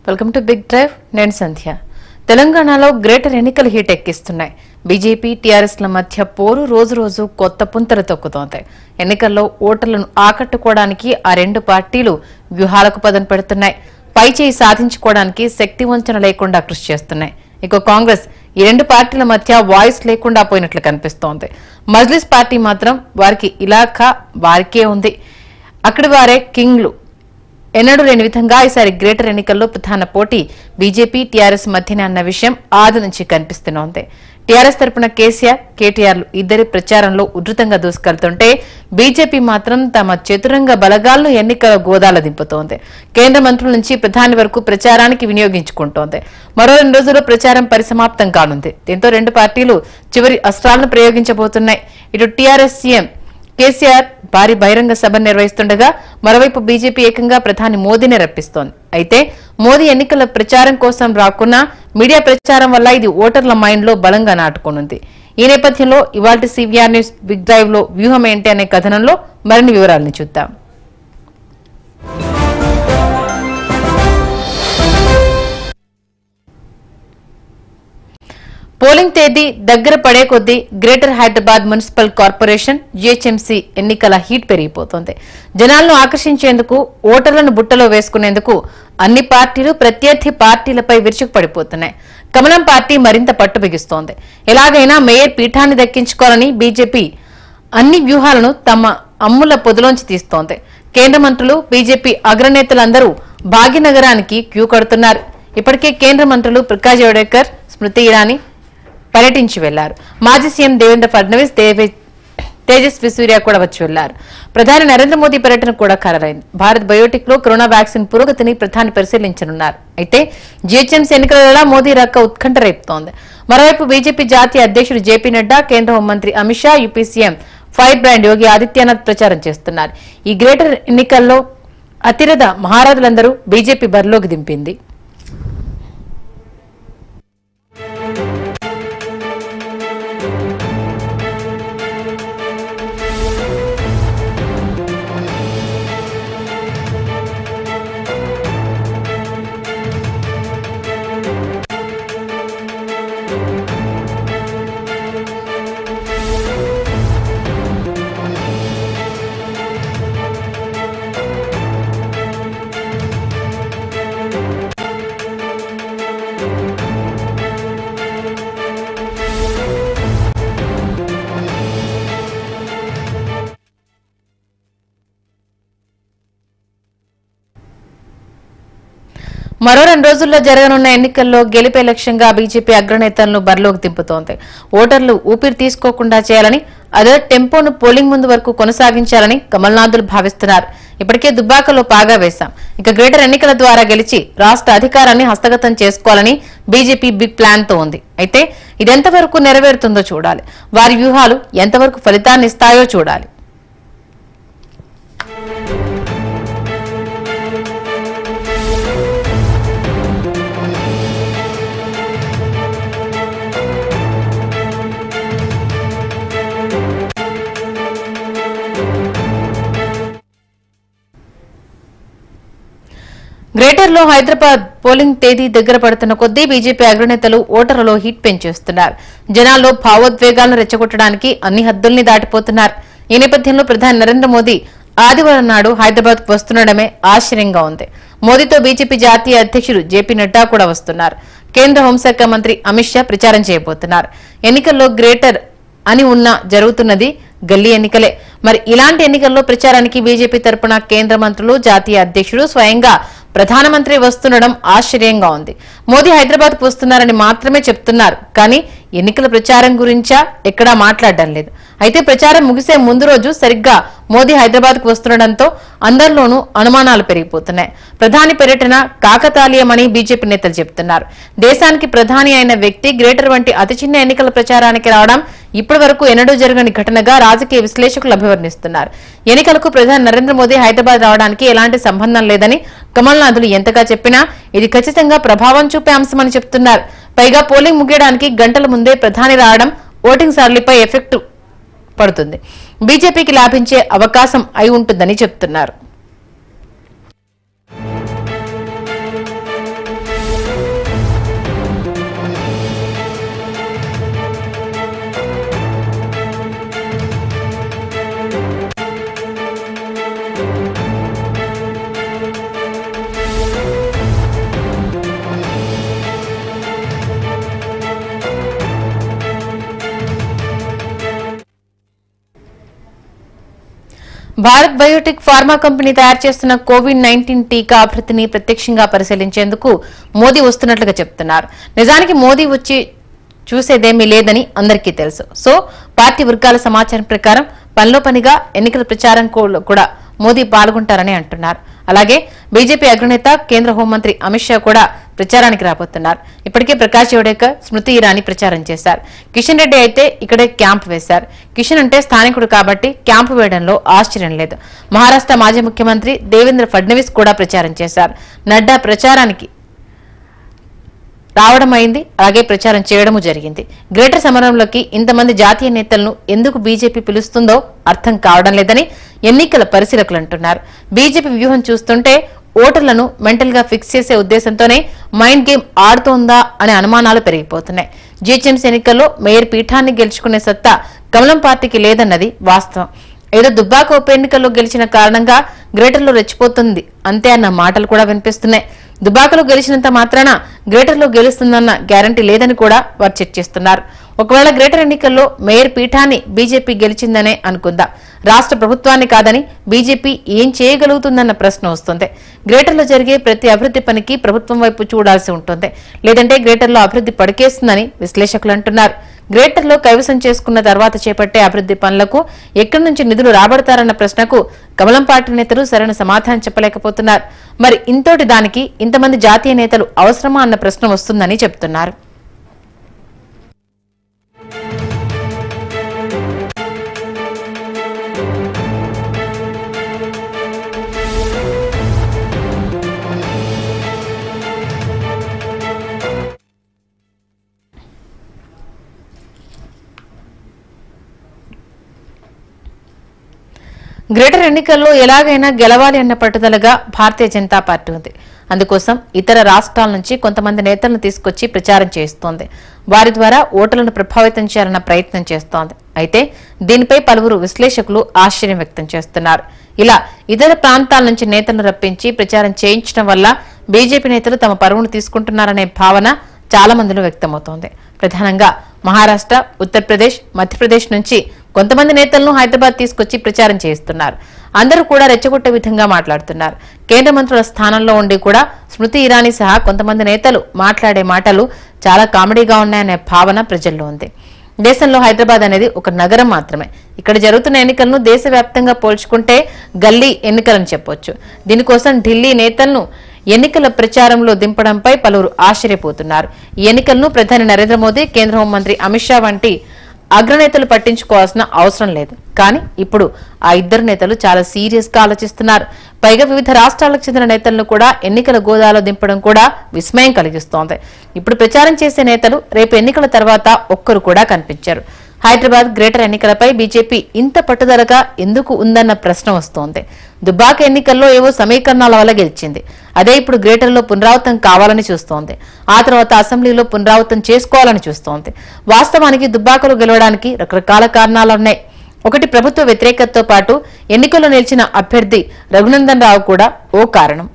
Welcome to big drive. నేను సంధ్య. తెలంగాణలో greater ఎన్నికలు హీట్ ఎక్కిస్తున్నాయి. బీజేపీ టీఆర్ఎస్ల మధ్య పోరు రోజు రోజు కొత్త పుంతలు తొక్కుతోంది. ఎన్నికల్లో ఓటర్లను ఆకట్టుకోవడానికి ఆ రెండు పార్టీలు వ్యూహాలకు పదం పెడుతున్నాయి. పైచేయి సాధించుకోవడానికి శక్తి వంచన లేకుండా కృషి చేస్తున్నాయి. ఇక కాంగ్రెస్ ఈ రెండు పార్టీల మధ్య వాయిస్ లేకుండా పోయినట్లు కనిపిస్తోంది. మజ్లిస్ పార్టీ మాత్రం వారికి ఇలాఖా వారికే ఉంది. అక్కడి వారే కింగ్లు. ఎన్నడూ లేని విధంగా ఈసారి గ్రేటర్ ఎన్నికల్లో ప్రధాన పోటీ బీజేపీ టీఆర్ఎస్ మధ్యనే అన్న విషయం ఆది నుంచి కనిపిస్తోంది. టీఆర్ఎస్ తరపున కేసీఆర్, కేటీఆర్లు ఇద్దరి ప్రచారంలో ఉధృతంగా దూసుకెళ్తుంటే బీజేపీ మాత్రం తమ చతురంగ బలగాలను ఎన్నికల గోదాల దింపుతోంది. కేంద్ర మంత్రుల నుంచి ప్రధాని వరకు ప్రచారానికి వినియోగించుకుంటోంది. మరో 2 రోజుల్లో ప్రచారం పరిసమాప్తం కానుంది. దీంతో రెండు పార్టీలు చివరి అస్త్రాలను ప్రయోగించబోతున్నాయి. ఇటు టీఆర్ఎస్ సీఎం కేసీఆర్ భారీ బహిరంగ సభ నిర్వహిస్తుండగా మరోవైపు బీజేపీ ఏకంగా ప్రధాని మోదీని రప్పిస్తోంది. అయితే మోదీ ఎన్నికల ప్రచారం కోసం రాకున్నా మీడియా ప్రచారం వల్ల ఇది ఓటర్ల మైండ్ లో బలంగా నాటుకోనుంది. ఈ నేపథ్యంలో ఇవాల్టి సివిఆర్ న్యూస్ బిగ్ డ్రైవ్ లో వ్యూహం ఏంటి అనే కథనంలో మరిన్ని వివరాలను చూద్దాం. పోలింగ్ తేదీ దగ్గర పడే కొద్దీ greater Hyderabad municipal corporation GHMC ఎన్నికల హీట్ పెరిగిపోతోంది. జనాలను ఆకర్షించేందుకు, ఓటర్లను బుట్టలో వేసుకునేందుకు అన్ని పార్టీలు ప్రత్యర్థి పార్టీలపై విరుచుకుపడిపోతున్నాయి. కమలం పార్టీ మరింత పట్టు బిగిస్తోంది. ఎలాగైనా మేయర్ పీఠాన్ని దక్కించుకోవాలని బీజేపీ అన్ని వ్యూహాలను తమ అమ్ముల పొదిలోంచి తీస్తోంది. కేంద్ర మంత్రులు, బీజేపీ అగ్రనేతలందరూ భాగ్యనగరానికి క్యూ కడుతున్నారు. ఇప్పటికే కేంద్ర మంత్రులు ప్రకాష్ జవడేకర్, స్మృతి ఇరానీ పర్యటించి వెళ్లారు. మాజీ సీఎం దేవేంద్ర ఫడ్నవీస్, తేజస్వి సూర్య కూడా వచ్చి వెళ్లారు. ప్రధాని నరేంద్ర మోదీ పర్యటన కూడా ఖరారైంది. భారత్ బయోటెక్ లో కరోనా వ్యాక్సిన్ పురోగతిని ప్రధాని పరిశీలించనున్నారు. అయితే జీహెచ్ఎంసీ ఎన్నికల వేళ మోదీ రక్క ఉత్కంఠ రేపుతోంది. మరోవైపు బీజేపీ జాతీయ అధ్యక్షుడు జేపీ నడ్డా, కేంద్ర హోంమంత్రి Amit Shah, UP CM fire brand Yogi Adityanath ప్రచారం చేస్తున్నారు. ఈ గ్రేటర్ ఎన్నికల్లో అతిరథ మహారాజులందరూ బీజేపీ బరిలోకి దింపింది. మరో 2 రోజుల్లో జరగనున్న ఎన్నికల్లో గెలిపే లక్ష్యంగా బీజేపీ అగ్రనేతలను బరిలోకి దింపుతోంది. ఓటర్లు ఊపిరి తీసుకోకుండా చేయాలని, అదే టెంపోను పోలింగ్ ముందు వరకు కొనసాగించాలని కమల్నాథులు భావిస్తున్నారు. ఇప్పటికే దుబ్బాకలో పాగా వేశాం. ఇక గ్రేటర్ ఎన్నికల ద్వారా గెలిచి రాష్ట్ర అధికారాన్ని హస్తగతం చేసుకోవాలని బీజేపీ బిగ్ ప్లాన్ తో ఉంది. అయితే ఇదెంతవరకు నెరవేరుతుందో చూడాలి. వారి వ్యూహాలు ఎంతవరకు ఫలితాన్ని ఇస్తాయో చూడాలి. గ్రేటర్ లో హైదరాబాద్ పోలింగ్ తేదీ దగ్గర పడుతున్న కొద్దీ బీజేపీ అగ్రనేతలు ఓటర్లలో హీట్ పెంచేస్తున్నారు. జనాల్లో భావోద్వేగాలను రెచ్చగొట్టడానికి అన్ని హద్దుల్ని దాటిపోతున్నారు. ఈ నేపథ్యంలో ప్రధాని నరేంద్ర మోదీ ఆదివారం నాడు హైదరాబాద్ కు వస్తుండడమే ఆశ్చర్యంగా ఉంది. మోదీతో బీజేపీ జాతీయ అధ్యక్షుడు జేపీ నడ్డా కూడా వస్తున్నారు. కేంద్ర హోంశాఖ మంత్రి అమిత్ షా ప్రచారం చేయబోతున్నారు. ఎన్నికల్లో గ్రేటర్ అని ఉన్న జరుగుతున్నది గల్లీ ఎన్నికలే. మరి ఇలాంటి ఎన్నికల్లో ప్రచారానికి బీజేపీ తరపున కేంద్ర మంత్రులు, జాతీయ అధ్యక్షుడు, స్వయంగా ప్రధానమంత్రి వస్తుండడం ఆశ్చర్యంగా ఉంది. మోదీ హైదరాబాద్ కు వస్తున్నారని మాత్రమే చెప్తున్నారు, కానీ ఎన్నికల ప్రచారం గురించా ఎక్కడా మాట్లాడడం లేదు. అయితే ప్రచారం ముగిసే ముందు రోజు సరిగ్గా మోదీ హైదరాబాద్ కు వస్తుండటంతో అందరిలోనూ అనుమానాలు పెరిగిపోతున్నాయి. ప్రధాని పర్యటన కాకతాళీయమని బీజేపీ నేతలు చెబుతున్నారు. దేశానికి ప్రధాని అయిన వ్యక్తి గ్రేటర్ వంటి అతి చిన్న ఎన్నికల ప్రచారానికి రావడం ఇప్పటి వరకు ఎన్నడూ జరగని ఘటనగా రాజకీయ విశ్లేషకులు అభివర్ణిస్తున్నారు. ఎన్నికలకు ప్రధాని నరేంద్ర మోదీ హైదరాబాద్ రావడానికి ఎలాంటి సంబంధం లేదని కమల్నాథులు ఎంతగా చెప్పినా ఇది ఖచ్చితంగా ప్రభావం చూపే అంశమని చెప్తున్నారు. పైగా పోలింగ్ ముగియడానికి గంటల ముందే ప్రధాని రావడం ఓటింగ్ సరళిపై ఎఫెక్ట్ పడుతుంది. బీజేపీకి లాభించే అవకాశం అయి ఉంటుందని చెప్తున్నారు. భారత్ బయోటెక్ ఫార్మా కంపెనీ తయారు చేస్తున్న కోవిడ్-19 టీకా అభివృద్ధిని ప్రత్యక్షంగా పరిశీలించేందుకు మోదీ వస్తున్నట్లుగా చెబుతున్నారు. నిజానికి మోదీ వచ్చి చూసేదేమీ లేదని అందరికీ తెలుసు. సో పార్టీ వర్గాల సమాచారం ప్రకారం పనిలో పనిగా ఎన్నికల ప్రచారం కూడా మోదీ పాల్గొంటారని అంటున్నారు. అలాగే బీజేపీ అగ్రనేత కేంద్ర హోంమంత్రి అమిత్ షా కూడా ప్రచారానికి రాబోతున్నారు. ఇప్పటికే ప్రకాష్ జవడేకర్, స్మృతి ఇరానీ ప్రచారం చేశారు. కిషన్ రెడ్డి అయితే ఇక్కడే క్యాంప్ వేశారు. కిషన్ అంటే స్థానికుడు కాబట్టి క్యాంపు వేయడంలో ఆశ్చర్యం లేదు. మహారాష్ట్ర మాజీ ముఖ్యమంత్రి దేవేంద్ర ఫడ్నవీస్ కూడా ప్రచారం చేశారు. నడ్డా ప్రచారానికి రావడం అయింది, అలాగే ప్రచారం చేయడము జరిగింది. గ్రేటర్ సమరంలోకి ఇంతమంది జాతీయ నేతలను ఎందుకు బీజేపీ పిలుస్తుందో అర్థం కావడం లేదని ఎన్నికల పరిశీలకులు అంటున్నారు. బీజేపీ వ్యూహం చూస్తుంటే ఓటర్లను మెంటల్ గా ఫిక్స్ చేసే ఉద్దేశంతోనే మైండ్ గేమ్ ఆడుతోందా అనే అనుమానాలు పెరిగిపోతున్నాయి. జీహెచ్ఎంసీ ఎన్నికల్లో మేయర్ పీఠాన్ని గెలుచుకునే సత్తా కమలం పార్టీకి లేదన్నది వాస్తవం. ఏదో దుబ్బాక ఉప ఎన్నికల్లో గెలిచిన కారణంగా గ్రేటర్లో రెచ్చిపోతుంది అంతే అన్న మాటలు కూడా వినిపిస్తున్నాయి. దుబాకలో గెలిచినంత మాత్రాన గ్రేటర్లో గెలుస్తుందన్న గ్యారంటీ లేదని కూడా వారు చర్చిస్తున్నారు. ఒకవేళ గ్రేటర్ ఎన్నికల్లో మేయర్ పీఠాన్ని బీజేపీ గెలిచిందనే అనుకుందాం. రాష్ట్ర ప్రభుత్వాన్ని కాదని బీజేపీ ఏం చేయగలుగుతుందన్న ప్రశ్న వస్తుంది. గ్రేటర్లో జరిగే ప్రతి అభివృద్ధి పనికి ప్రభుత్వం వైపు చూడాల్సి ఉంటుంది. లేదంటే గ్రేటర్లో అభివృద్ధి పడికేస్తుందని విశ్లేషకులు అంటున్నారు. గ్రేటర్లో కైవసం చేసుకున్న తర్వాత చేపట్టే అభివృద్ధి పనులకు ఎక్కడి నుంచి నిధులు రాబడతారన్న ప్రశ్నకు కమలం పార్టీ నేతలు సరైన సమాధానం చెప్పలేకపోతున్నారు. మరి ఇంతోటి దానికి ఇంతమంది జాతీయ నేతలు అవసరమా అన్న ప్రశ్న వస్తుందని చెబుతున్నారు. గ్రేటర్ ఎన్నికల్లో ఎలాగైనా గెలవాలి అన్న పట్టుదలగా భారతీయ జనతా పార్టీ ఉంది. అందుకోసం ఇతర రాష్ట్రాల నుంచి కొంతమంది నేతలను తీసుకొచ్చి ప్రచారం చేస్తోంది. వారి ద్వారా ఓటర్లను ప్రభావితం చేయాలన్న ప్రయత్నం చేస్తోంది. అయితే దీనిపై పలువురు విశ్లేషకులు ఆశ్చర్యం వ్యక్తం చేస్తున్నారు. ఇలా ఇతర ప్రాంతాల నుంచి నేతలను రప్పించి ప్రచారం చేయించడం వల్ల బీజేపీ నేతలు తమ పరువును తీసుకుంటున్నారనే భావన చాలా మందిలో వ్యక్తమవుతోంది. ప్రధానంగా మహారాష్ట్ర, ఉత్తరప్రదేశ్, మధ్యప్రదేశ్ నుంచి కొంతమంది నేతలను హైదరాబాద్ తీసుకొచ్చి ప్రచారం చేస్తున్నారు. అందరూ కూడా రెచ్చగొట్టే విధంగా మాట్లాడుతున్నారు. కేంద్ర మంత్రుల స్థానంలో ఉండి కూడా స్మృతి ఇరానీ సహా కొంతమంది నేతలు మాట్లాడే మాటలు చాలా కామెడీగా ఉన్నాయనే భావన ప్రజల్లో ఉంది. దేశంలో హైదరాబాద్ అనేది ఒక నగరం మాత్రమే. ఇక్కడ జరుగుతున్న ఎన్నికలను దేశవ్యాప్తంగా పోల్చుకుంటే గల్లీ ఎన్నికలని చెప్పొచ్చు. దీనికోసం ఢిల్లీ నేతలను ఎన్నికల ప్రచారంలో దింపడంపై పలువురు ఆశ్చర్యపోతున్నారు. ఈ ఎన్నికలను ప్రధాని నరేంద్ర మోదీ, కేంద్ర హోంమంత్రి అమిత్ షా వంటి అగ్రనేతలు పట్టించుకోవాల్సిన అవసరం లేదు. కానీ ఇప్పుడు ఆ ఇద్దరు నేతలు చాలా సీరియస్ గా ఆలోచిస్తున్నారు. పైగా వివిధ రాష్ట్రాలకు చెందిన నేతలను కూడా ఎన్నికల గోదాలో దింపడం కూడా విస్మయం కలిగిస్తోంది. ఇప్పుడు ప్రచారం చేసే నేతలు రేపు ఎన్నికల తర్వాత ఒక్కరు కూడా కనిపించారు. హైదరాబాద్ గ్రేటర్ ఎన్నికలపై బీజేపీ ఇంత పట్టుదలగా ఎందుకు ఉందన్న ప్రశ్న వస్తోంది. దుబ్బాక ఎన్నికల్లో ఏవో సమీకరణాల వల్ల గెలిచింది. అదే ఇప్పుడు గ్రేటర్లో పునరావృతం కావాలని చూస్తోంది. ఆ తర్వాత అసెంబ్లీలో పునరావృతం చేసుకోవాలని చూస్తోంది. వాస్తవానికి దుబ్బాకలో గెలవడానికి రకరకాల కారణాలున్నాయి. ఒకటి, ప్రభుత్వ వ్యతిరేకతతో పాటు ఎన్నికల్లో నిలిచిన అభ్యర్థి రఘునందన్ రావు కూడా ఓ కారణం.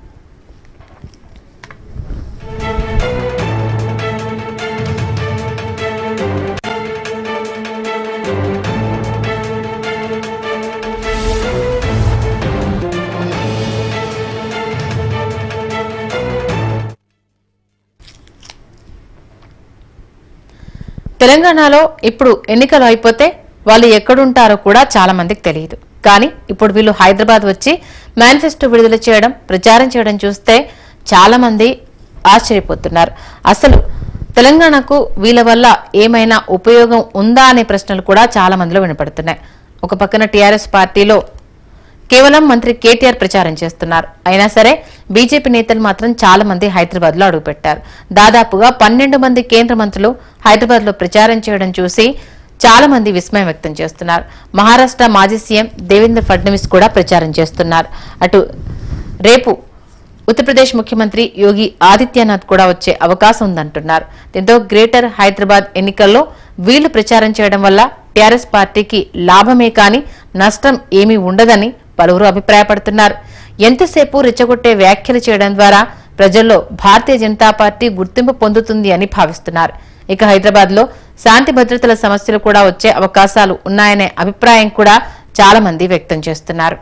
తెలంగాణలో ఇప్పుడు ఎన్నికలు అయిపోతే వాళ్ళు ఎక్కడుంటారో కూడా చాలా మందికి తెలియదు. కానీ ఇప్పుడు వీళ్ళు హైదరాబాద్ వచ్చి మేనిఫెస్టో విడుదల చేయడం, ప్రచారం చేయడం చూస్తే చాలా మంది ఆశ్చర్యపోతున్నారు. అసలు తెలంగాణకు వీళ్ళ వల్ల ఏమైనా ఉపయోగం ఉందా అనే ప్రశ్నలు కూడా చాలా మందిలో వినపడుతున్నాయి. ఒక పక్కన టీఆర్ఎస్ పార్టీలో కేవలం మంత్రి కేటీఆర్ ప్రచారం చేస్తున్నారు. అయినా సరే బీజేపీ నేతలు మాత్రం చాలా మంది హైదరాబాద్ లో అడుగుపెట్టారు. దాదాపుగా 12 మంది కేంద్ర మంత్రులు హైదరాబాద్ లో ప్రచారం చేయడం చూసి చాలా మంది విస్మయం వ్యక్తం చేస్తున్నారు. మహారాష్ట్ర మాజీ సీఎం దేవేంద్ర ఫడ్నవీస్ కూడా ప్రచారం చేస్తున్నారు. అటు రేపు ఉత్తరప్రదేశ్ ముఖ్యమంత్రి యోగి ఆదిత్యనాథ్ కూడా వచ్చే అవకాశం ఉందంటున్నారు. దీంతో గ్రేటర్ హైదరాబాద్ ఎన్నికల్లో వీళ్లు ప్రచారం చేయడం వల్ల టీఆర్ఎస్ పార్టీకి లాభమే కానీ నష్టం ఏమీ ఉండదని పలువురు అభిప్రాయపడుతున్నారు. ఎంతసేపు రెచ్చగొట్టే వ్యాఖ్యలు చేయడం ద్వారా ప్రజల్లో భారతీయ జనతా పార్టీ గుర్తింపు పొందుతుంది అని భావిస్తున్నారు. ఇక హైదరాబాద్ లో శాంతి భద్రతల సమస్యలు కూడా వచ్చే అవకాశాలు ఉన్నాయనే అభిప్రాయం కూడా చాలా మంది వ్యక్తం చేస్తున్నారు.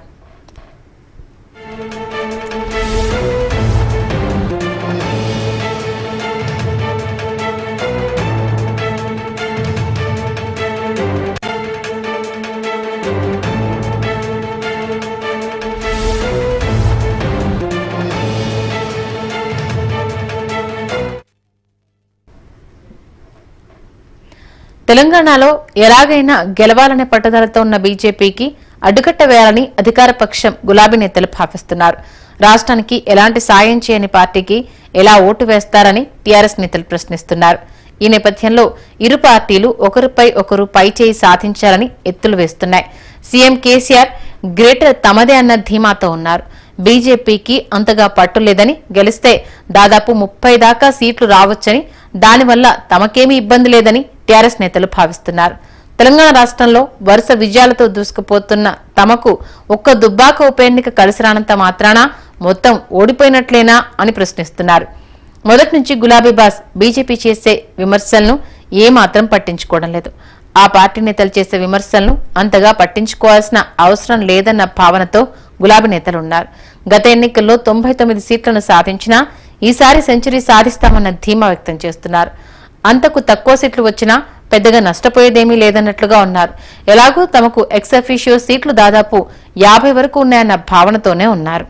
తెలంగాణలో ఎలాగైనా గెలవాలనే పట్టుదలతో ఉన్న బీజేపీకి అడ్డుకట్ట వేయాలని అధికార పక్షం గులాబీ నేతలు భావిస్తున్నారు. రాష్ట్రానికి ఎలాంటి సాయం చేయని పార్టీకి ఎలా ఓటు వేస్తారని టీఆర్ఎస్ నేతలు ప్రశ్నిస్తున్నారు. ఈ నేపథ్యంలో ఇరు పార్టీలు ఒకరిపై ఒకరు పైచేయి సాధించాలని ఎత్తులు వేస్తున్నాయి. సీఎం కేసీఆర్ గ్రేటర్ తమదే అన్న ధీమాతో ఉన్నారు. బీజేపీకి అంతగా పట్టులేదని, గెలిస్తే దాదాపు 30 దాకా సీట్లు రావచ్చని, దానివల్ల తమకేమీ ఇబ్బంది లేదని టీఆర్ఎస్ నేతలు భావిస్తున్నారు. తెలంగాణ రాష్ట్రంలో వరుస విజయాలతో దూసుకుపోతున్న తమకు ఒక్క దుబ్బాక ఉప ఎన్నిక కలిసి రానంత మాత్రాన మొత్తం ఓడిపోయినట్లేనా అని ప్రశ్నిస్తున్నారు. మొదటి నుంచి గులాబీ బాస్ బీజేపీ చేసే విమర్శలను ఏమాత్రం పట్టించుకోవడం లేదు. ఆ పార్టీ నేతలు చేసే విమర్శలను అంతగా పట్టించుకోవాల్సిన అవసరం లేదన్న భావనతో గులాబీ నేతలు ఉన్నారు. గత ఎన్నికల్లో 99 సీట్లను సాధించినా ఈసారి సెంచరీ సాధిస్తామన్న ధీమా వ్యక్తం చేస్తున్నారు. అంతకు తక్కువ సీట్లు వచ్చినా పెద్దగా నష్టపోయేదేమీ లేదన్నట్లుగా ఉన్నారు. ఎలాగూ తమకు ఎక్స్ అఫీషియో సీట్లు దాదాపు 50 వరకు ఉన్నాయన్న భావనతోనే ఉన్నారు.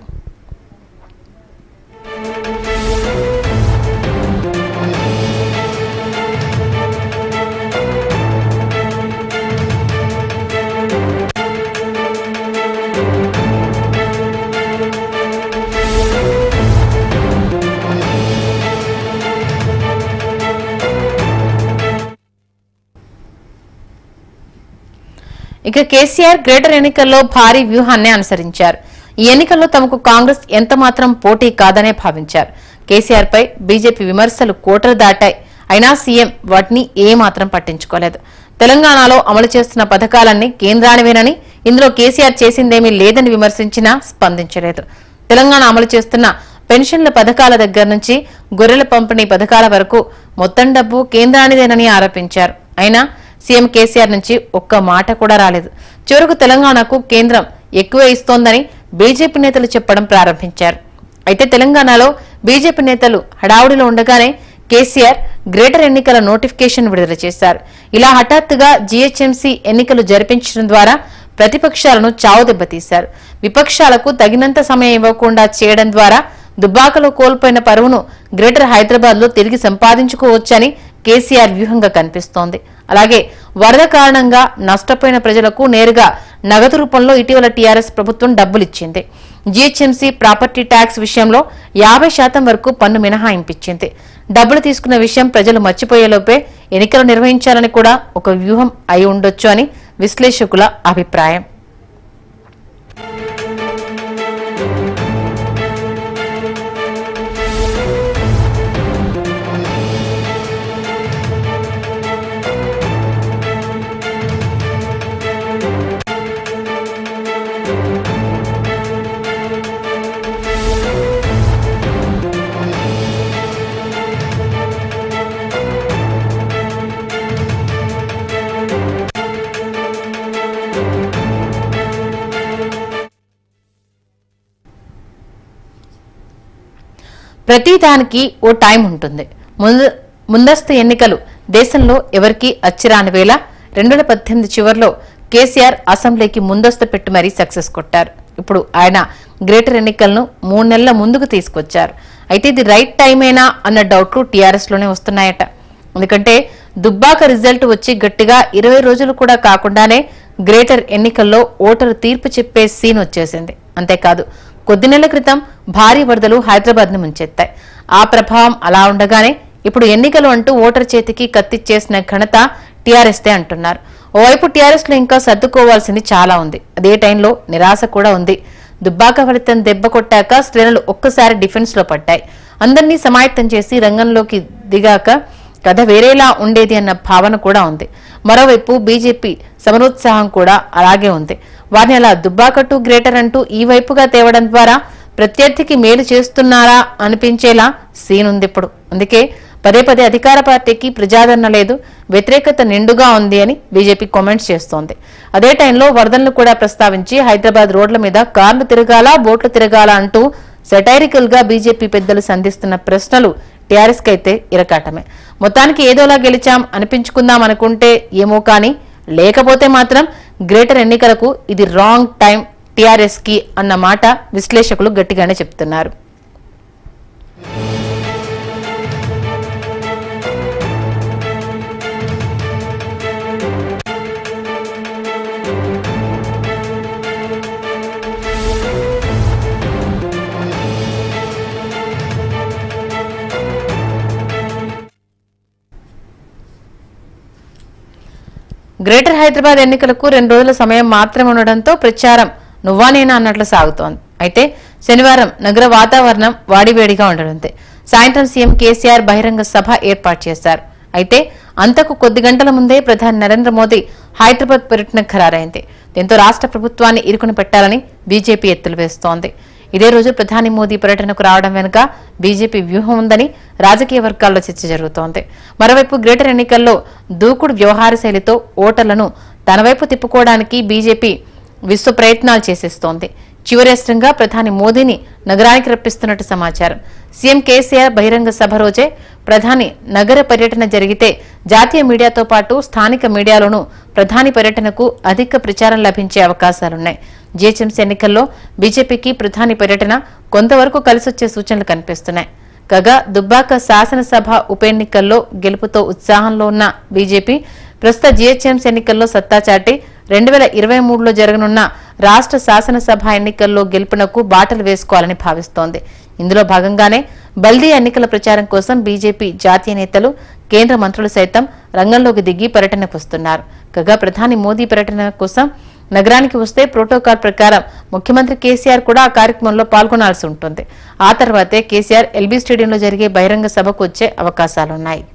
ఇక కేసీఆర్ గ్రేటర్ ఎన్నికల్లో భారీ వ్యూహాన్ని అనుసరించారు. ఈ ఎన్నికల్లో తమకు కాంగ్రెస్ ఎంత మాత్రం పోటీ కాదనే భావించారు. కేసీఆర్ పై బీజేపీ విమర్శలు కోటలు దాటాయి. అయినా సీఎం వాటిని ఏమాత్రం పట్టించుకోలేదు. తెలంగాణలో అమలు చేస్తున్న పథకాలన్నీ కేంద్రానివేనని, ఇందులో కేసీఆర్ చేసిందేమీ లేదని విమర్శించినా స్పందించలేదు. తెలంగాణ అమలు చేస్తున్న పెన్షన్ల పథకాల దగ్గర నుంచి గొర్రెల పంపిణీ పథకాల వరకు మొత్తం డబ్బు కేంద్రానిదేనని ఆరోపించారు. అయినా సీఎం కేసీఆర్ నుంచి ఒక్క మాట కూడా రాలేదు. చివరకు తెలంగాణకు కేంద్రం ఎక్కువే ఇస్తోందని బీజేపీ నేతలు చెప్పడం ప్రారంభించారు. అయితే తెలంగాణలో బీజేపీ నేతలు హడావుడిలో ఉండగానే కేసీఆర్ గ్రేటర్ ఎన్నికల నోటిఫికేషన్ విడుదల చేశారు. ఇలా హఠాత్తుగా జీహెచ్ఎంసీ ఎన్నికలు జరిపించడం ద్వారా ప్రతిపక్షాలను చావుదెబ్బతీశారు. విపక్షాలకు తగినంత సమయం ఇవ్వకుండా చేయడం ద్వారా దుబ్బాకలో కోల్పోయిన పరువును గ్రేటర్ హైదరాబాద్ లో తిరిగి సంపాదించుకోవచ్చని కేసీఆర్ వ్యూహంగా కనిపిస్తోంది. అలాగే వరద కారణంగా నష్టపోయిన ప్రజలకు నేరుగా నగదు రూపంలో ఇటీవల టీఆర్ఎస్ ప్రభుత్వం డబ్బులిచ్చింది. జీహెచ్ఎంసీ ప్రాపర్టీ ట్యాక్స్ విషయంలో 50% వరకు పన్ను మినహాయింపించింది. డబ్బులు తీసుకున్న విషయం ప్రజలు మర్చిపోయేలోపే ఎన్నికలు నిర్వహించాలని కూడా ఒక వ్యూహం అయి ఉండొచ్చు అని విశ్లేషకుల అభిప్రాయం. ప్రతిదానికి ఓ టైం ఉంటుంది. ముందస్తు ఎన్నికలు దేశంలో ఎవరికీ అచ్చిరాని వేళ 2018 చివరిలో కేసీఆర్ అసెంబ్లీకి ముందస్తు పెట్టి మరీ సక్సెస్ కొట్టారు. ఇప్పుడు ఆయన గ్రేటర్ ఎన్నికలను 3 నెలల ముందుకు తీసుకొచ్చారు. అయితే ఇది రైట్ టైమేనా అన్న డౌట్లు టీఆర్ఎస్ లోనే వస్తున్నాయట. ఎందుకంటే దుబ్బాక రిజల్ట్ వచ్చి గట్టిగా 20 రోజులు కూడా కాకుండానే గ్రేటర్ ఎన్నికల్లో ఓటరు తీర్పు చెప్పే సీన్ వచ్చేసింది. అంతేకాదు కొద్ది నెలల క్రితం భారీ వరదలు హైదరాబాద్ ను ముంచెత్తాయి. ఆ ప్రభావం అలా ఉండగానే ఇప్పుడు ఎన్నికలు అంటూ ఓటర్ చేతికి కత్తిచ్చేసిన ఘనత టీఆర్ఎస్దే అంటున్నారు. ఓవైపు టీఆర్ఎస్ లో ఇంకా సర్దుకోవాల్సింది చాలా ఉంది. అదే టైంలో నిరాశ కూడా ఉంది. దుబ్బాక ఫలితం దెబ్బ కొట్టాక శ్రేణులు ఒక్కసారి డిఫెన్స్ లో పడ్డాయి. అందరినీ సమాయత్తం చేసి రంగంలోకి దిగాక కథ వేరేలా ఉండేది అన్న భావన కూడా ఉంది. మరోవైపు బీజేపీ సమరోత్సాహం కూడా అలాగే ఉంది. వారిని అలా దుబ్బాక టు గ్రేటర్ అంటూ ఈ వైపుగా తేవడం ద్వారా ప్రత్యర్థికి మేలు చేస్తున్నారా అనిపించేలా సీన్ ఉంది ఇప్పుడు. అందుకే పదే పదే అధికార పార్టీకి ప్రజాదరణ లేదు, వ్యతిరేకత నిండుగా ఉంది అని బీజేపీ కామెంట్స్ చేస్తోంది. అదే టైంలో వరదలను కూడా ప్రస్తావించి హైదరాబాద్ రోడ్ల మీద కార్లు తిరగాల, బోట్లు తిరగాల అంటూ సెటైరికల్ గా బీజేపీ పెద్దలు సంధిస్తున్న ప్రశ్నలు టీఆర్ఎస్ కైతే ఇరకాటమే. మొత్తానికి ఏదోలా గెలిచాం అనిపించుకుందాం అనుకుంటే ఏమో కానీ, లేకపోతే మాత్రం గ్రేటర్ ఎన్నికలకు ఇది రాంగ్ టైం టీఆర్ఎస్ కి అన్న మాట విశ్లేషకులు గట్టిగానే చెప్తున్నారు. గ్రేటర్ హైదరాబాద్ ఎన్నికలకు 2 రోజుల సమయం మాత్రమే ఉండడంతో ప్రచారం నువ్వా నేనా అన్నట్లు సాగుతోంది. అయితే శనివారం నగర వాతావరణం వాడివేడిగా ఉండడంతో సాయంత్రం సీఎం కేసీఆర్ బహిరంగ సభ ఏర్పాటు చేశారు. అయితే అంతకు కొద్ది గంటల ముందే ప్రధాని నరేంద్ర మోదీ హైదరాబాద్ పర్యటన ఖరారైంది. దీంతో రాష్ట్ర ప్రభుత్వాన్ని ఇరుకుని పెట్టాలని బీజేపీ ఎత్తులు వేస్తోంది. ఇదే రోజు ప్రధాని మోదీ పర్యటనకు రావడం వెనుక బీజేపీ వ్యూహం ఉందని రాజకీయ వర్గాల్లో చర్చ జరుగుతోంది. మరోవైపు గ్రేటర్ ఎన్నికల్లో దూకుడు వ్యవహార శైలితో ఓటర్లను తన వైపు తిప్పుకోవడానికి బీజేపీ విశ్వ ప్రయత్నాలు చేసేస్తోంది. చివరి అస్త్రంగా ప్రధాని మోదీని నగరానికి రప్పిస్తున్నట్టు సమాచారం. సీఎం కేసీఆర్ బహిరంగ సభ రోజే ప్రధాని నగర పర్యటన జరిగితే జాతీయ మీడియాతో పాటు స్థానిక మీడియాలోనూ ప్రధాని పర్యటనకు అధిక ప్రచారం లభించే అవకాశాలున్నాయి. జీహెచ్ఎంసీ ఎన్నికల్లో బీజేపీకి ప్రధాని పర్యటన కొంతవరకు కలిసొచ్చే సూచనలు కనిపిస్తున్నాయి. కాగా దుబ్బాక శాసనసభ ఉప ఎన్నికల్లో గెలుపుతో ఉత్సాహంలో ఉన్న బీజేపీ ప్రస్తుత జీహెచ్ఎంసీ ఎన్నికల్లో సత్తా చాటి 2023లో జరగనున్న రాష్ట్ర శాసనసభ ఎన్నికల్లో గెలుపునకు బాటలు వేసుకోవాలని భావిస్తోంది. ఇందులో భాగంగానే బల్దీ ఎన్నికల ప్రచారం కోసం బీజేపీ జాతీయ నేతలు, కేంద్ర మంత్రులు సైతం రంగంలోకి దిగి పర్యటనకు వస్తున్నారు. కాగా ప్రధాని మోదీ పర్యటన కోసం నగరానికి వస్తే ప్రోటోకాల్ ప్రకారం ముఖ్యమంత్రి కేసీఆర్ కూడా ఆ కార్యక్రమంలో పాల్గొనాల్సి ఉంటుంది. ఆ తర్వాతే కేసీఆర్ ఎల్బీ స్టేడియంలో జరిగే బహిరంగ సభకు వచ్చే అవకాశాలున్నాయి.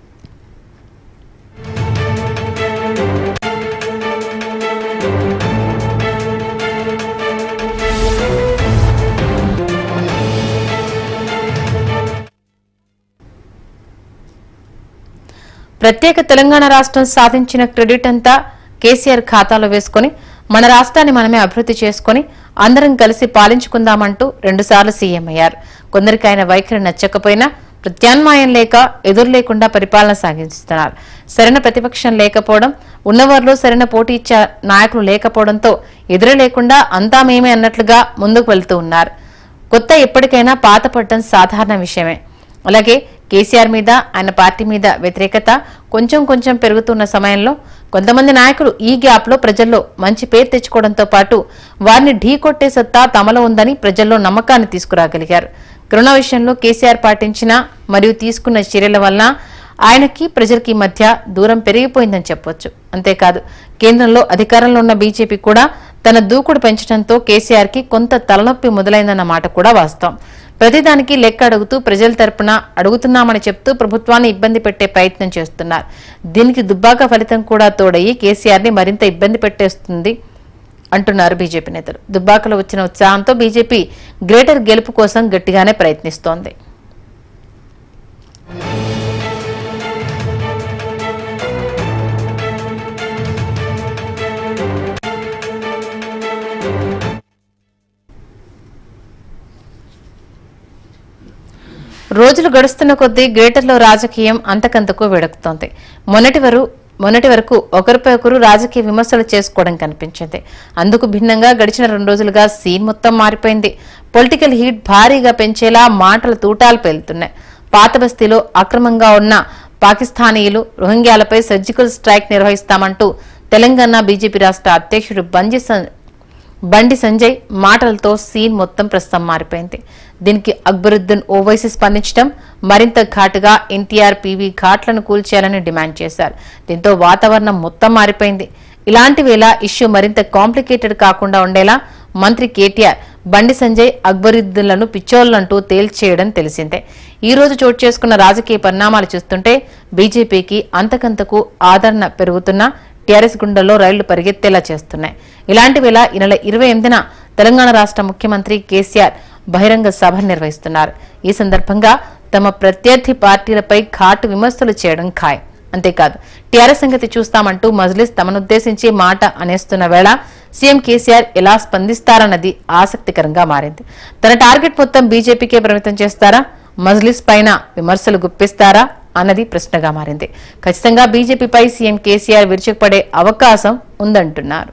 ప్రత్యేక తెలంగాణ రాష్ట్రం సాధించిన క్రెడిట్ అంతా కేసీఆర్ ఖాతాలో వేసుకుని మన రాష్ట్రాన్ని మనమే అభివృద్ధి చేసుకుని అందరం కలిసి పాలించుకుందామంటూ 2 సార్లు సీఎం అయ్యారు. కొందరికి ఆయన వైఖరి నచ్చకపోయినా ప్రత్యామ్నాయం లేక ఎదురు లేకుండా పరిపాలన సాగిస్తున్నారు. సరైన ప్రతిపక్షం లేకపోవడం, ఉన్నవారిలో సరైన పోటీ ఇచ్చే నాయకులు లేకపోవడంతో ఎదురు లేకుండా అంతా మేమే అన్నట్లుగా ముందుకు వెళ్తూ ఉన్నారు. కొత్త ఎప్పటికైనా పాత పడటం సాధారణ విషయమే. అలాగే కేసీఆర్ మీద, ఆయన పార్టీ మీద వ్యతిరేకత కొంచెం కొంచెం పెరుగుతున్న సమయంలో కొంతమంది నాయకులు ఈ గ్యాప్ లో ప్రజల్లో మంచి పేరు తెచ్చుకోవడంతో పాటు వారిని ఢీకొట్టే సత్తా తమలో ఉందని ప్రజల్లో నమ్మకాన్ని తీసుకురాగలిగారు. కరోనా విషయంలో కేసీఆర్ పాటించిన మరియు తీసుకున్న చర్యల వలన ఆయనకి ప్రజలకి మధ్య దూరం పెరిగిపోయిందని చెప్పొచ్చు. అంతేకాదు కేంద్రంలో అధికారంలో ఉన్న బీజేపీ కూడా తన దూకుడు పెంచడంతో కేసీఆర్ కి కొంత తలనొప్పి మొదలైందన్న మాట కూడా వాస్తవం. ప్రతిదానికి లెక్క అడుగుతూ ప్రజల తరపున అడుగుతున్నామని చెప్తూ ప్రభుత్వాన్ని ఇబ్బంది పెట్టే ప్రయత్నం చేస్తున్నారు. దీనికి దుబ్బాక ఫలితం కూడా తోడయి కేసీఆర్ ని మరింత ఇబ్బంది పెట్టేస్తుంది అంటున్నారు బీజేపీ నేతలు. దుబ్బాకలో వచ్చిన ఉత్సాహంతో బీజేపీ గ్రేటర్ గెలుపు కోసం గట్టిగానే ప్రయత్నిస్తోంది. రోజులు గడుస్తున్న కొద్దీ గ్రేటర్లో రాజకీయం అంతకంతకు వేడెక్కుతోంది. మొన్నటి వరకు ఒకరిపై ఒకరు రాజకీయ విమర్శలు చేసుకోవడం కనిపించింది. అందుకు భిన్నంగా గడిచిన 2 రోజులుగా సీన్ మొత్తం మారిపోయింది. పొలిటికల్ హీట్ భారీగా పెంచేలా మాటల తూటాలు పేలుతున్నాయి. పాత బస్తీలో అక్రమంగా ఉన్న పాకిస్తానీయులు, రోహింగ్యాలపై సర్జికల్ స్ట్రైక్ నిర్వహిస్తామంటూ తెలంగాణ బీజేపీ రాష్ట్ర అధ్యక్షుడు బండి సంజయ్ మాటలతో సీన్ మొత్తం ప్రస్తుతం మారిపోయింది. దీనికి అక్బరుద్దీన్ ఓవైసీ స్పందించడం, మరింత ఘాటుగా ఎన్టీఆర్ పీవీ ఘాట్లను కూల్చేయాలని డిమాండ్ చేశారు. దీంతో వాతావరణం మొత్తం మారిపోయింది. ఇలాంటి వేళ ఇష్యూ మరింత కాంప్లికేటెడ్ కాకుండా ఉండేలా మంత్రి కేటీఆర్ బండి సంజయ్, అక్బరుద్దీన్లను పిచ్చోళ్లంటూ తేల్చేయడం తెలిసిందే. ఈ రోజు చోటు చేసుకున్న రాజకీయ పరిణామాలు చూస్తుంటే బీజేపీకి అంతకంతకు ఆదరణ పెరుగుతున్నా టీఆర్ఎస్ గుండెల్లో రైళ్లు పరిగెత్తేలా చేస్తున్నాయి. ఇలాంటి వేళ ఈ నెల 28న తెలంగాణ రాష్ట్ర ముఖ్యమంత్రి కేసీఆర్ బహిరంగ సభ నిర్వహిస్తున్నారు. ఈ సందర్భంగా తమ ప్రత్యర్థి పార్టీలపై ఘాటు విమర్శలు చేయడం ఖాయం. అంతేకాదు టీఆర్ఎస్ సంగతి చూస్తామంటూ మజ్లిస్ తమనుద్దేశించి మాట అనేస్తున్న వేళ సీఎం కేసీఆర్ ఎలా స్పందిస్తారన్నది ఆసక్తికరంగా మారింది. తన టార్గెట్ మొత్తం బీజేపీకే పరిమితం చేస్తారా, మజ్లిస్ పైన విమర్శలు గుప్పిస్తారా అన్నది ప్రశ్నగా మారింది. ఖచ్చితంగా బీజేపీపై సీఎం కేసీఆర్ విరుచుకుపడే అవకాశం ఉందంటున్నారు.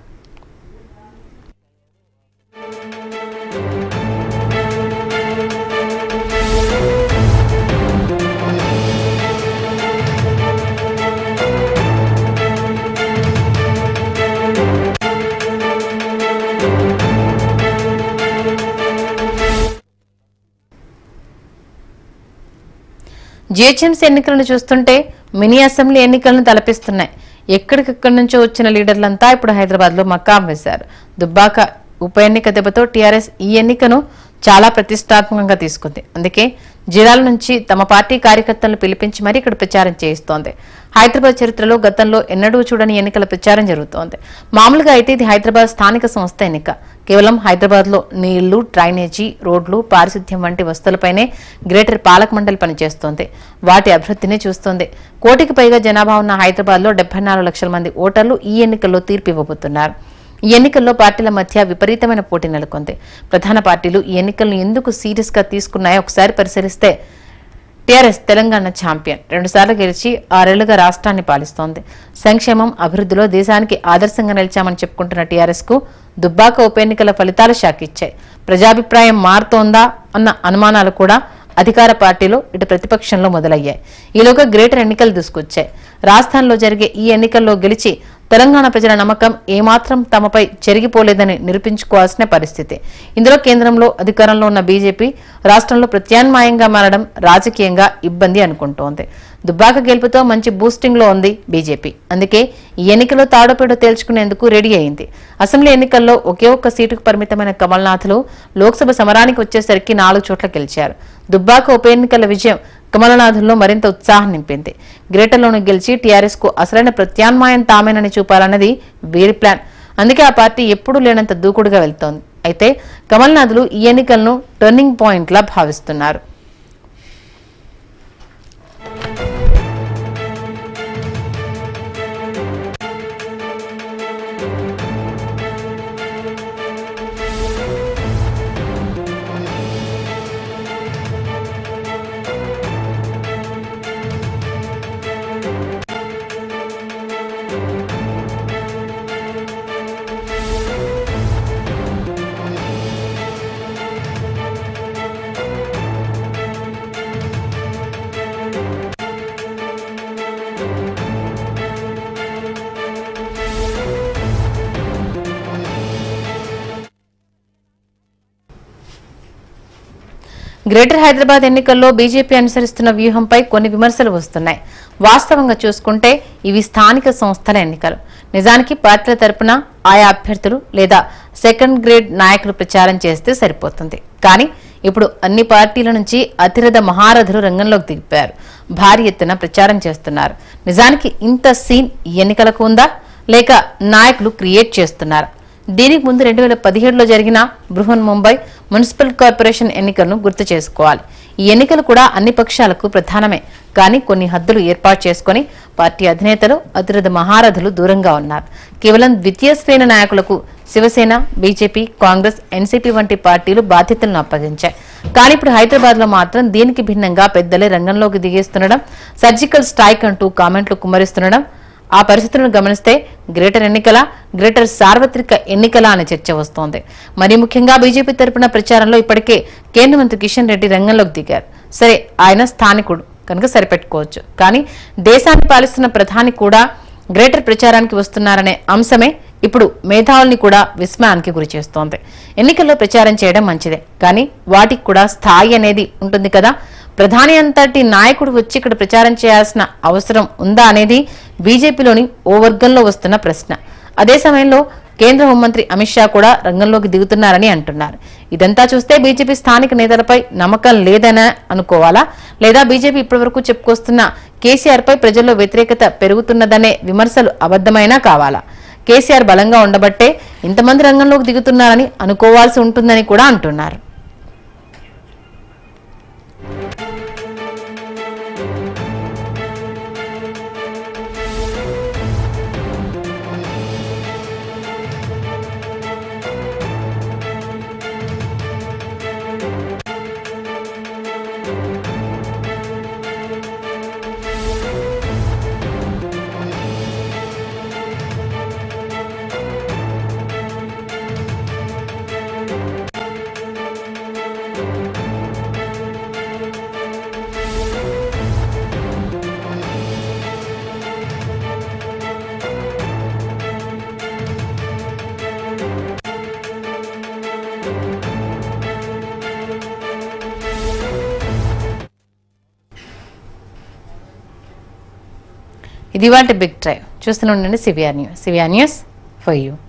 జీహెచ్ఎంసీ ఎన్నికలను చూస్తుంటే మినీ అసెంబ్లీ ఎన్నికలను తలపిస్తున్నాయి. ఎక్కడికెక్కడి నుంచో వచ్చిన లీడర్లంతా ఇప్పుడు హైదరాబాద్ లో మకాం వేశారు. దుబ్బాక ఉప ఎన్నిక దెబ్బతో టీఆర్ఎస్ ఈ ఎన్నికను చాలా ప్రతిష్టాత్మకంగా తీసుకుంది. అందుకే జిల్లాల నుంచి తమ పార్టీ కార్యకర్తలను పిలిపించి మరీ ఇక్కడ ప్రచారం చేయిస్తోంది. హైదరాబాద్ చరిత్రలో గతంలో ఎన్నడూ చూడని ఎన్నికల ప్రచారం జరుగుతోంది. మామూలుగా అయితే ఇది హైదరాబాద్ స్థానిక సంస్థ ఎన్నిక. కేవలం హైదరాబాద్ లో నీళ్లు, డ్రైనేజీ, రోడ్లు, పారిశుద్ధ్యం వంటి వస్తువులపైనే గ్రేటర్ పాలక మండలి పనిచేస్తోంది. వాటి అభివృద్ధిని చూస్తోంది. కోటికి పైగా జనాభా ఉన్న హైదరాబాద్ లో 74 లక్షల మంది ఓటర్లు ఈ ఎన్నికల్లో తీర్పు ఇవ్వబోతున్నారు. ఈ ఎన్నికల్లో పార్టీల మధ్య విపరీతమైన పోటీ నెలకొంది. ప్రధాన పార్టీలు ఈ ఎన్నికలను ఎందుకు సీరియస్ గా తీసుకున్నాయో ఒకసారి పరిశీలిస్తే టీఆర్ఎస్ తెలంగాణ ఛాంపియన్, 2 సార్లు గెలిచి 6 ఏళ్లుగా రాష్ట్రాన్ని పాలిస్తోంది. సంక్షేమం, అభివృద్ధిలో దేశానికి ఆదర్శంగా నిలిచామని చెప్పుకుంటున్న టీఆర్ఎస్ కు దుబ్బాక ఉప ఎన్నికల ఫలితాలు షాక్ ఇచ్చాయి. ప్రజాభిప్రాయం మారుతోందా అన్న అనుమానాలు కూడా అధికార పార్టీలో ఇటు ప్రతిపక్షంలో మొదలయ్యాయి. ఈలోగా గ్రేటర్ ఎన్నికలు దూసుకొచ్చాయి. రాజస్థాన్లో జరిగే ఈ ఎన్నికల్లో గెలిచి తెలంగాణ ప్రజల నమ్మకం ఏమాత్రం తమపై చెరిగిపోలేదని నిరూపించుకోవాల్సిన పరిస్థితి. ఇందులో కేంద్రంలో అధికారంలో ఉన్న బీజేపీ రాష్ట్రంలో ప్రత్యామ్నాయంగా మారడం రాజకీయంగా ఇబ్బంది అనుకుంటోంది. దుబ్బాక గెలుపుతో మంచి బూస్టింగ్ లో ఉంది బీజేపీ. అందుకే ఈ ఎన్నికలో తాడోపేడో తేల్చుకునేందుకు రెడీ అయింది. అసెంబ్లీ ఎన్నికల్లో ఒకే ఒక్క సీటుకు పరిమితమైన కమల్నాథ్లు లోక్సభ సమరానికి వచ్చేసరికి 4 చోట్ల గెలిచారు. దుబ్బాక ఉప ఎన్నికల విజయం కమలనాథుల్లో మరింత ఉత్సాహం నింపింది. గ్రేటర్లోను గెలిచి టీఆర్ఎస్ కు అసలైన ప్రత్యామ్నాయం తామేనని చూపాలన్నది వీరి ప్లాన్. అందుకే ఆ పార్టీ ఎప్పుడూ లేనంత దూకుడుగా వెళ్తోంది. అయితే కమల్నాథులు ఈ ఎన్నికలను టర్నింగ్ పాయింట్ లా భావిస్తున్నారు. గ్రేటర్ హైదరాబాద్ ఎన్నికల్లో బీజేపీ అనుసరిస్తున్న వ్యూహంపై కొన్ని విమర్శలు వస్తున్నాయి. వాస్తవంగా చూసుకుంటే ఇవి స్థానిక సంస్థల ఎన్నికలు. నిజానికి పార్టీల తరపున ఆయా అభ్యర్థులు లేదా సెకండ్ గ్రేడ్ నాయకులు ప్రచారం చేస్తే సరిపోతుంది. కానీ ఇప్పుడు అన్ని పార్టీల నుంచి అతిరథ మహారథులు రంగంలోకి దిగిపోయారు. భారీ ఎత్తున ప్రచారం చేస్తున్నారు. నిజానికి ఇంత సీన్ ఈ ఎన్నికలకు ఉందా, లేక నాయకులు క్రియేట్ చేస్తున్నారా? దీనికి ముందు 2017లో జరిగిన బృహన్ ముంబై మున్సిపల్ కార్పొరేషన్ ఎన్నికలను గుర్తు చేసుకోవాలి. ఈ ఎన్నికలు కూడా అన్ని పక్షాలకు ప్రధానమే. కానీ కొన్ని హద్దులు ఏర్పాటు చేసుకుని పార్టీ అధినేతలు, అతిరథ మహారథులు దూరంగా ఉన్నారు. కేవలం ద్వితీయ శ్రేణి నాయకులకు శివసేన, బీజేపీ, కాంగ్రెస్, ఎన్సీపీ వంటి పార్టీలు బాధ్యతలను అప్పగించాయి. కానీ ఇప్పుడు హైదరాబాద్ లో మాత్రం దీనికి భిన్నంగా పెద్దలే రంగంలోకి దిగేస్తుండడం, సర్జికల్ స్ట్రైక్ అంటూ కామెంట్లు కుమ్మరిస్తుండడం, ఆ పరిస్థితులను గమనిస్తే గ్రేటర్ ఎన్నికల, గ్రేటర్ సార్వత్రిక ఎన్నికల అనే చర్చ వస్తోంది. మరీ ముఖ్యంగా బీజేపీ తరపున ప్రచారంలో ఇప్పటికే కేంద్ర మంత్రి కిషన్ రెడ్డి రంగంలోకి దిగారు. సరే, ఆయన స్థానికుడు కనుక సరిపెట్టుకోవచ్చు. కానీ దేశాన్ని పాలిస్తున్న ప్రధాని కూడా గ్రేటర్ ప్రచారానికి వస్తున్నారనే అంశమే ఇప్పుడు మేధావుల్ని కూడా విస్మయానికి గురి చేస్తోంది. ఎన్నికల్లో ప్రచారం చేయడం మంచిదే, కానీ వాటికి కూడా స్థాయి అనేది ఉంటుంది కదా. ప్రధాని అంతటి నాయకుడు వచ్చి ఇక్కడ ప్రచారం చేయాల్సిన అవసరం ఉందా అనేది బీజేపీలోని ఓ వర్గంలో వస్తున్న ప్రశ్న. అదే సమయంలో కేంద్ర హోంమంత్రి అమిత్ షా కూడా రంగంలోకి దిగుతున్నారని అంటున్నారు. ఇదంతా చూస్తే బీజేపీ స్థానిక నేతలపై నమ్మకం లేదని అనుకోవాలా, లేదా బీజేపీ ఇప్పటివరకు చెప్పుకొస్తున్న కేసీఆర్ పై ప్రజల్లో వ్యతిరేకత పెరుగుతున్నదనే విమర్శలు అబద్ధమైనా కావాలా? కేసీఆర్ బలంగా ఉండబట్టే ఇంతమంది రంగంలోకి దిగుతున్నారని అనుకోవాల్సి ఉంటుందని కూడా అంటున్నారు. ఇది వాటి బిగ్ డ్రైవ్. చూస్తూనే ఉండండి సివిఆర్ న్యూస్ ఫర్ యూ.